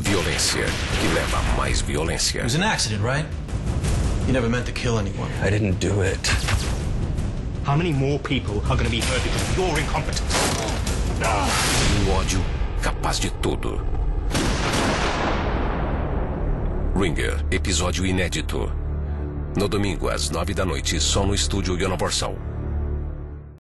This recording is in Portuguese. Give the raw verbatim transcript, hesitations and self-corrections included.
Violência que leva a mais violência. It was an accident, right? You never meant to kill anyone. I didn't do it. How many more people are going to be hurt because of your incompetence? Um ódio capaz de tudo. Ringer, episódio inédito. No domingo, às nove da noite, só no estúdio Universal.